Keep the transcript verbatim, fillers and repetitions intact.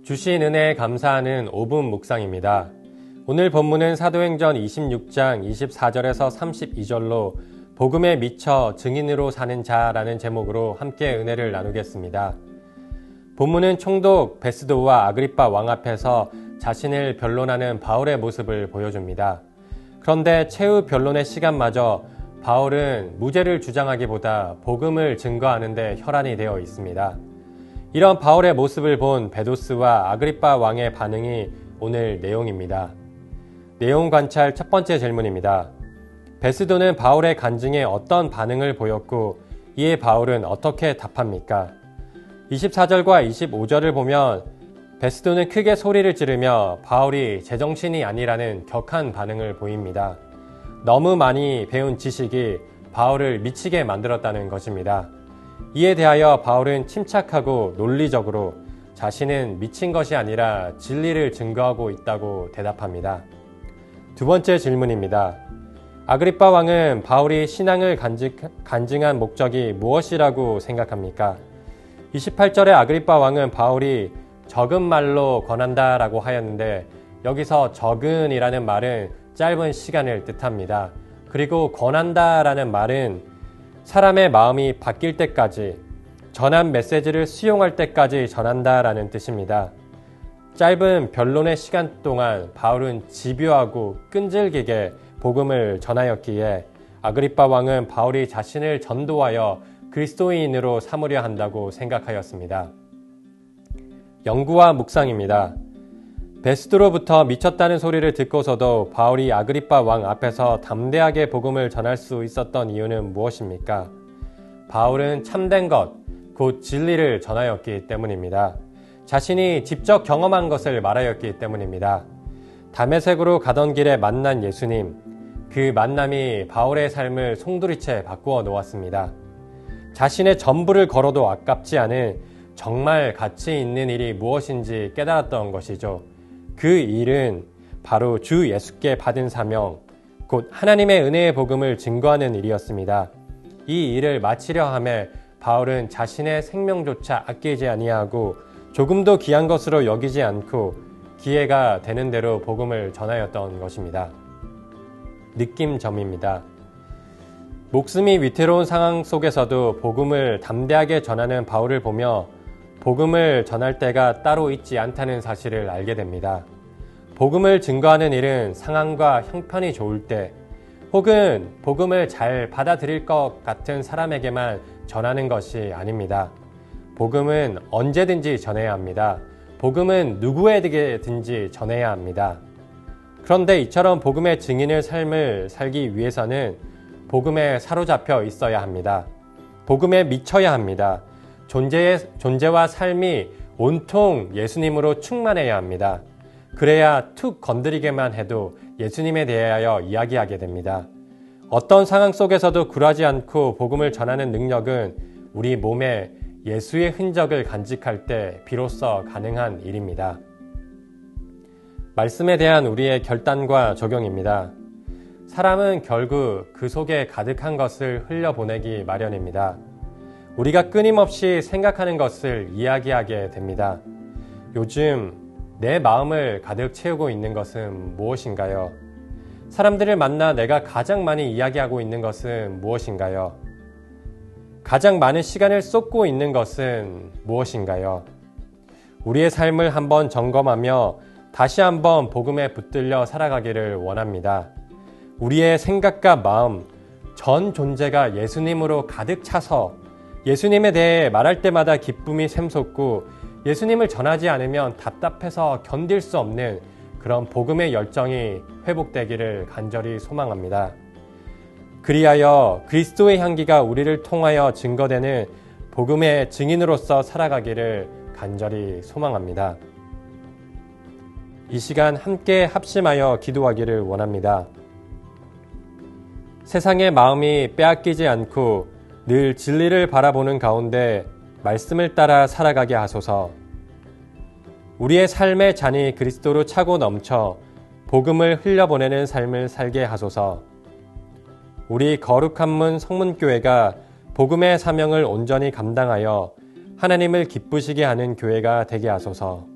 주신 은혜에 감사하는 오 분 묵상입니다. 오늘 본문은 사도행전 이십육 장 이십사 절에서 삼십이 절로 복음에 미쳐 증인으로 사는 자라는 제목으로 함께 은혜를 나누겠습니다. 본문은 총독 베스도와 아그리빠 왕 앞에서 자신을 변론하는 바울의 모습을 보여줍니다. 그런데 최후 변론의 시간마저 바울은 무죄를 주장하기보다 복음을 증거하는 데 혈안이 되어 있습니다. 이런 바울의 모습을 본 베도스와 아그리빠 왕의 반응이 오늘 내용입니다. 내용 관찰 첫 번째 질문입니다. 베스도는 바울의 간증에 어떤 반응을 보였고 이에 바울은 어떻게 답합니까? 이십사 절과 이십오 절을 보면 베스도는 크게 소리를 지르며 바울이 제정신이 아니라는 격한 반응을 보입니다. 너무 많이 배운 지식이 바울을 미치게 만들었다는 것입니다. 이에 대하여 바울은 침착하고 논리적으로 자신은 미친 것이 아니라 진리를 증거하고 있다고 대답합니다. 두 번째 질문입니다. 아그리빠 왕은 바울이 신앙을 간증, 간증한 목적이 무엇이라고 생각합니까? 이십팔 절에 아그리빠 왕은 바울이 적은 말로 권한다라고 하였는데 여기서 적은이라는 말은 짧은 시간을 뜻합니다. 그리고 권한다라는 말은 사람의 마음이 바뀔 때까지, 전한 메시지를 수용할 때까지 전한다라는 뜻입니다. 짧은 변론의 시간 동안 바울은 집요하고 끈질기게 복음을 전하였기에 아그리빠 왕은 바울이 자신을 전도하여 그리스도인으로 삼으려 한다고 생각하였습니다. 연구와 묵상입니다. 베스도로부터 미쳤다는 소리를 듣고서도 바울이 아그리빠 왕 앞에서 담대하게 복음을 전할 수 있었던 이유는 무엇입니까? 바울은 참된 것, 곧 진리를 전하였기 때문입니다. 자신이 직접 경험한 것을 말하였기 때문입니다. 다메섹으로 가던 길에 만난 예수님, 그 만남이 바울의 삶을 송두리째 바꾸어 놓았습니다. 자신의 전부를 걸어도 아깝지 않은 정말 가치 있는 일이 무엇인지 깨달았던 것이죠. 그 일은 바로 주 예수께 받은 사명, 곧 하나님의 은혜의 복음을 증거하는 일이었습니다. 이 일을 마치려 하며 바울은 자신의 생명조차 아끼지 아니하고 조금도 귀한 것으로 여기지 않고 기회가 되는 대로 복음을 전하였던 것입니다. 느낌점입니다. 목숨이 위태로운 상황 속에서도 복음을 담대하게 전하는 바울을 보며 복음을 전할 때가 따로 있지 않다는 사실을 알게 됩니다. 복음을 증거하는 일은 상황과 형편이 좋을 때 혹은 복음을 잘 받아들일 것 같은 사람에게만 전하는 것이 아닙니다. 복음은 언제든지 전해야 합니다. 복음은 누구에게든지 전해야 합니다. 그런데 이처럼 복음의 증인의 삶을 살기 위해서는 복음에 사로잡혀 있어야 합니다. 복음에 미쳐야 합니다. 존재의, 존재와 삶이 온통 예수님으로 충만해야 합니다. 그래야 툭 건드리게만 해도 예수님에 대하여 이야기하게 됩니다. 어떤 상황 속에서도 굴하지 않고 복음을 전하는 능력은 우리 몸에 예수의 흔적을 간직할 때 비로소 가능한 일입니다. 말씀에 대한 우리의 결단과 적용입니다. 사람은 결국 그 속에 가득한 것을 흘려보내기 마련입니다. 우리가 끊임없이 생각하는 것을 이야기하게 됩니다. 요즘 내 마음을 가득 채우고 있는 것은 무엇인가요? 사람들을 만나 내가 가장 많이 이야기하고 있는 것은 무엇인가요? 가장 많은 시간을 쏟고 있는 것은 무엇인가요? 우리의 삶을 한번 점검하며 다시 한번 복음에 붙들려 살아가기를 원합니다. 우리의 생각과 마음, 전 존재가 예수님으로 가득 차서 예수님에 대해 말할 때마다 기쁨이 샘솟고 예수님을 전하지 않으면 답답해서 견딜 수 없는 그런 복음의 열정이 회복되기를 간절히 소망합니다. 그리하여 그리스도의 향기가 우리를 통하여 증거되는 복음의 증인으로서 살아가기를 간절히 소망합니다. 이 시간 함께 합심하여 기도하기를 원합니다. 세상의 마음이 빼앗기지 않고 늘 진리를 바라보는 가운데 말씀을 따라 살아가게 하소서. 우리의 삶의 잔이 그리스도로 차고 넘쳐 복음을 흘려보내는 삶을 살게 하소서. 우리 거룩한 문 성문교회가 복음의 사명을 온전히 감당하여 하나님을 기쁘시게 하는 교회가 되게 하소서.